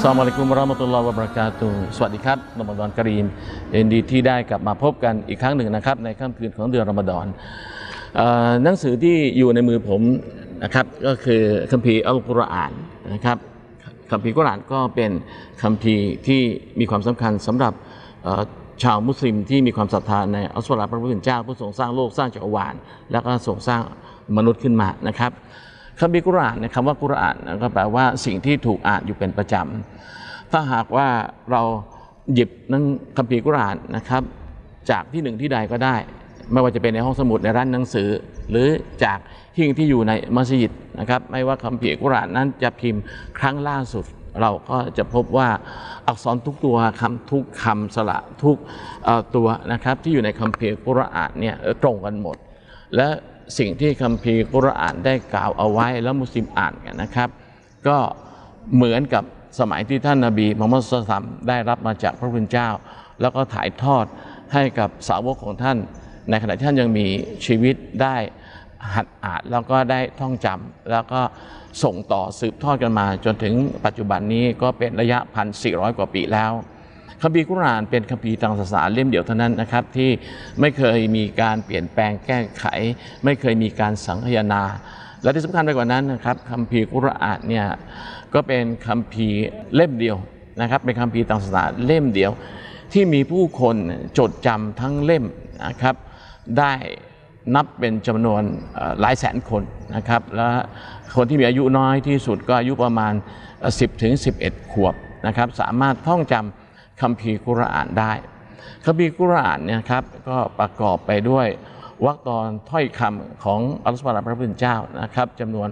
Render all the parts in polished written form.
อัสสลามุอะลัยกุม วะเราะห์มะตุลลอฮิ วะบะเราะกาตุฮ์สวัสดีครับรอมฎอนกะรีมยินดีที่ได้กลับมาพบกันอีกครั้งหนึ่งนะครับในค่ำคืนของเดือนรอมฎอนหนังสือที่อยู่ในมือผมนะครับก็คือคัมภีร์อัลกุรอานนะครับคัมภีร์กุรอานก็เป็นคัมภีร์ที่มีความสำคัญสำหรับชาวมุสลิมที่มีความศรัทธาในอัลลอฮฺพระผู้เป็นเจ้าผู้ทรงสร้างโลกสร้างจักรวาลแล้วก็ทรงสร้างมนุษย์ขึ้นมานะครับคัมภีร์กุรอานคำว่ากุรอานก็แปลว่าสิ่งที่ถูกอ่านอยู่เป็นประจำถ้าหากว่าเราหยิบหนังคัมภีร์กุรอานนะครับจากที่หนึ่งที่ใดก็ได้ไม่ว่าจะเป็นในห้องสมุดในร้านหนังสือหรือจากหิ้งที่อยู่ในมัสยิดนะครับไม่ว่าคัมภีร์กุรอานนั้นจะพิมพ์ครั้งล่าสุดเราก็จะพบว่าอักษรทุกตัวคำทุกคำสระทุกตัวนะครับที่อยู่ในคัมภีร์กุรอานเนี่ยตรงกันหมดและสิ่งที่คัมภีร์กุรอานได้กล่าวเอาไว้แล้วมุสลิมอ่านกันนะครับก็เหมือนกับสมัยที่ท่านนบีมุฮัมมัดศ็อลลัลลอฮุอะลัยฮิวะซัลลัมได้รับมาจากพระผู้เป็นเจ้าแล้วก็ถ่ายทอดให้กับสาวกของท่านในขณะที่ท่านยังมีชีวิตได้หัดอ่านแล้วก็ได้ท่องจำแล้วก็ส่งต่อสืบทอดกันมาจนถึงปัจจุบันนี้ก็เป็นระยะ 1,400 กว่าปีแล้วคัมภีร์กุรอานเป็นคัมภีร์ทางศาสนาเล่มเดียวเท่านั้นนะครับที่ไม่เคยมีการเปลี่ยนแปลงแก้ไขไม่เคยมีการสังคายนาและที่สำคัญไปกว่านั้นนะครับคัมภีร์กุรอานเนี่ยก็เป็นคัมภีร์เล่มเดียวนะครับเป็นคัมภีร์ทางศาสนาเล่มเดียวที่มีผู้คนจดจำทั้งเล่มนะครับได้นับเป็นจำนวนหลายแสนคนนะครับและคนที่มีอายุน้อยที่สุดก็อายุประมาณ 10-11 ขวบนะครับสามารถท่องจำคัมภีร์กุรอานได้คัมภีร์กุรอานเนี่ยครับก็ประกอบไปด้วยวรรคตอนถ้อยคำของอัลลอฮฺซุบฮานะฮูวะตะอาลาพระผู้เป็นเจ้านะครับจำนวน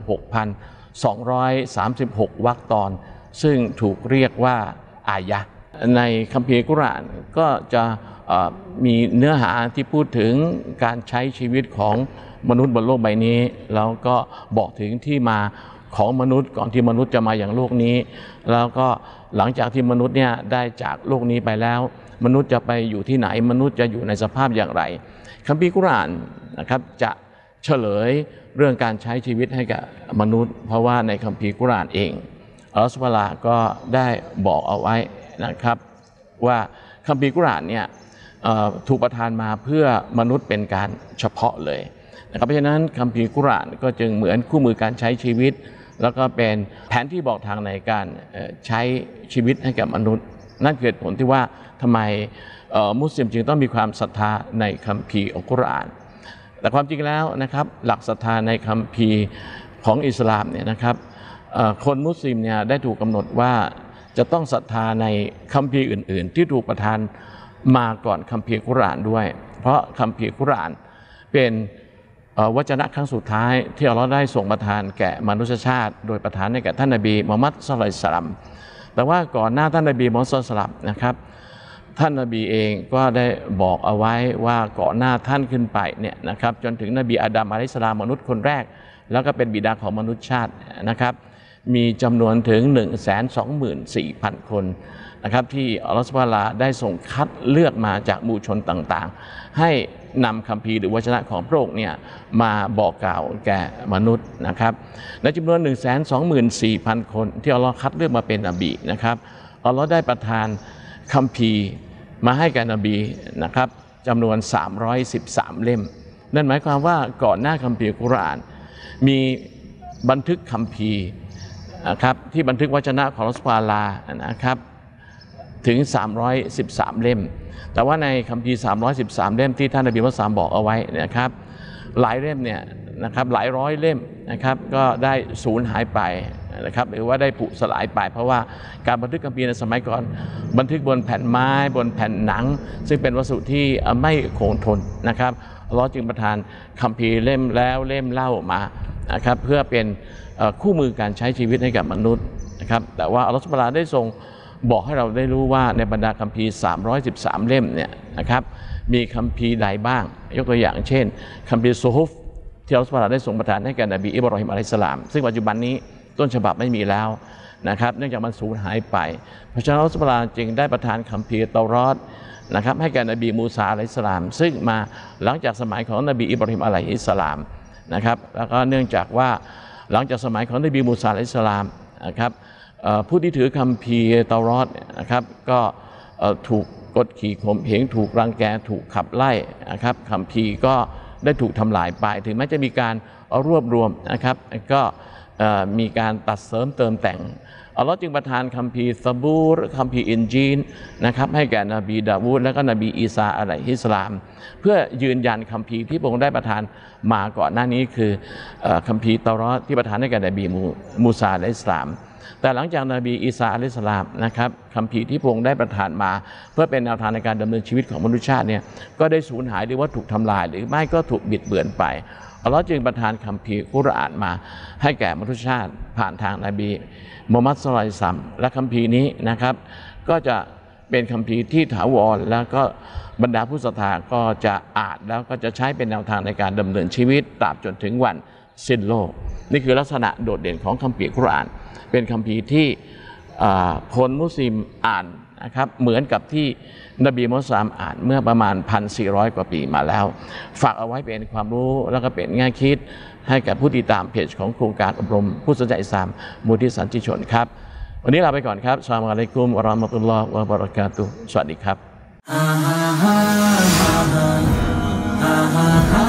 6,236 วรรคตอนซึ่งถูกเรียกว่าอายะห์ในคัมภีร์กุรอานก็จะมีเนื้อหาที่พูดถึงการใช้ชีวิตของมนุษย์บนโลกใบนี้แล้วก็บอกถึงที่มาของมนุษย์ก่อนที่มนุษย์จะมาอย่างโลกนี้แล้วก็หลังจากที่มนุษย์เนี่ยได้จากโลกนี้ไปแล้วมนุษย์จะไปอยู่ที่ไหนมนุษย์จะอยู่ในสภาพอย่างไรคัมภีร์กุรอานนะครับจะเฉลยเรื่องการใช้ชีวิตให้กับมนุษย์เพราะว่าในคัมภีร์กุรอานเองอัลลอฮฺซุบฮานะฮูวะตะอาลาก็ได้บอกเอาไว้นะครับว่าคัมภีร์กุรอานเนี่ยถูกประทานมาเพื่อมนุษย์เป็นการเฉพาะเลยนะครับเพราะฉะนั้นคัมภีร์กุรอานก็จึงเหมือนคู่มือการใช้ชีวิตแล้วก็เป็นแผนที่บอกทางในการใช้ชีวิตให้กับมนุษย์นั่นคือเหตุผลที่ว่าทำไมมุสลิมจึงต้องมีความศรัทธาในคัมภีร์ของกุรอานแต่ความจริงแล้วนะครับหลักศรัทธาในคัมภีร์ของอิสลามเนี่ยนะครับคนมุสลิมเนี่ยได้ถูกกำหนดว่าจะต้องศรัทธาในคัมภีร์อื่นๆที่ถูกประทานมาก่อนคัมภีร์กุรอานด้วยเพราะคัมภีร์กุรอานเป็นวจนะครั้งสุดท้ายที่อัลลอฮ์ได้ส่งประทานแก่มนุษยชาติโดยประทานให้แก่ท่านนบีมุฮัมมัดศ็อลลัลลอฮุอะลัยฮิวะซัลลัมแต่ว่าก่อนหน้าท่านนบีมุฮัมมัดศ็อลลัลลอฮุอะลัยฮิวะซัลลัมนะครับท่านนบีเองก็ได้บอกเอาไว้ว่าก่อนหน้าท่านขึ้นไปเนี่ยนะครับจนถึงนบีอาดัมอะลัยฮิสสลามมนุษย์คนแรกแล้วก็เป็นบิดาของมนุษยชาตินะครับมีจำนวนถึง 124,000 คนนะครับที่อัลลอฮฺซุบฮานะฮูวะตะอาลาได้ส่งคัดเลือกมาจากหมู่ชนต่างๆให้นำคัมภีร์หรือวจนะของพระองค์เนี่ยมาบอกกล่าวแก่มนุษย์นะครับในจำนวน 124,000 คนที่อัลลอฮฺคัดเลือกมาเป็นนบีนะครับอัลลอฮฺได้ประทานคัมภีร์มาให้แก่นบีนะครับจำนวน313 เล่มนั่นหมายความว่าก่อนหน้าคัมภีร์กุรอานมีบันทึกคัมภีร์นะครับที่บันทึกวจนะของอัลลอฮฺซุบฮานะฮูวะตะอาลานะครับถึง313 เล่มแต่ว่าในคัมภีร์313 เล่มที่ท่านนบีมุฮัมมัดศ็อลลัลลอฮุอะลัยฮิวะซัลลัมบอกเอาไว้นะครับหลายเล่มเนี่ยนะครับหลายร้อยเล่มนะครับก็ได้สูญหายไปนะครับหรือว่าได้ผุสลายไปเพราะว่าการบันทึกคัมภีร์ในสมัยก่อนบันทึกบนแผ่นไม้บนแผ่นหนังซึ่งเป็นวัสดุที่ไม่คงทนนะครับอัลเลาะห์จึงประทานคัมภีร์เล่มแล้วเล่มเล่ามานะครับเพื่อเป็นคู่มือการใช้ชีวิตให้กับมนุษย์นะครับแต่ว่าอัลเลาะห์ซุบฮานะฮูวะตะอาลาได้ทรงบอกให้เราได้รู้ว่าในบรรดาคัมภีร์313 เล่มเนี่ยนะครับมีคัมภีร์ใดบ้างยกตัวอย่างเช่นคัมภีร์ซุฮุฟที่อัลเลาะห์ซุบฮานะฮูวะตะอาลาได้ส่งประทานให้แก่นบีอิบรอฮิมอะลัยฮิสสลามซึ่งปัจจุบันนี้ต้นฉบับไม่มีแล้วนะครับเนื่องจากมันสูญหายไปเพราะฉะนั้นอัลเลาะห์ซุบฮานะฮูวะตะอาลาจึงได้ประทานคัมภีร์เตารอตนะครับให้แก่นบีมูซาอะลัยฮิสสลามซึ่งมาหลังจากสมัยของนบีอิบรอฮิมอะลัยฮิสสลามนะครับแล้วก็เนื่องจากว่าหลังจากสมัยของนบีมูซาอะลัยฮิสสลามนะครับผู้ที่ถือคัมภีร์เตารอดนะครับก็ถูกกดขี่ข่มเหงถูกรังแกถูกขับไล่นะครับคัมภีร์ก็ได้ถูกทำลายไปถึงแม้จะมีการรวบรวมนะครับก็มีการตัดเสริมเติมแต่งอัลลอฮ์จึงประทานคัมภีร์ซะบูรคัมภีร์อินจีลนะครับให้แก่นบีดาวูดและก็นบีอีสาอะลัยฮิสสลามเพื่อยืนยันคัมภีร์ที่พระองค์ได้ประทานมาก่อนหน้านี้คือคัมภีร์เตารอดที่ประทานให้แก่นบีมูซาอะลัยฮิสสลามแต่หลังจากนบีอีสาอะลัยฮิสสลามนะครับคัมภีร์ที่พระองค์ได้ประทานมาเพื่อเป็นแนวทางในการดำเนินชีวิตของมนุษยชาติเนี่ยก็ได้สูญหายหรือว่าถูกทำลายหรือไม่ก็ถูกบิดเบือนไปอัลลอฮ์จึงประทานคัมภีร์กุรอานมาให้แก่มนุษยชาติผ่านทางนบีมุฮัมมัดศ็อลลัลลอฮุอะลัยฮิวะซัลลัมและคัมภีร์นี้นะครับก็จะเป็นคัมภีร์ที่ถาวรแล้วก็บรรดาผู้ศรัทธาก็จะอ่านแล้วก็จะใช้เป็นแนวทางในการดำเนินชีวิตตราบจนถึงวันสิ้นโลกนี่คือลักษณะโดดเด่นของคัมภีร์กุรอานเป็นคัมภีร์ที่คนมุสลิมอ่านนะครับเหมือนกับที่นบีมุฮัมมัดศ็อลลัลลอฮุอะลัยฮิวะซัลลัมอ่านเมื่อประมาณ 1,400 กว่าปีมาแล้วฝากเอาไว้เป็นความรู้แล้วก็เป็นแง่คิดให้กับผู้ติดตามเพจของโครงการอบรมผู้สนใจอิสลามมูลที่สันติชนครับวันนี้ลาไปก่อนครับอัสสลามุอะลัยกุมวะเราะห์มะตุลลอฮ์วะบะเราะกาตุฮ์สวัสดีครับ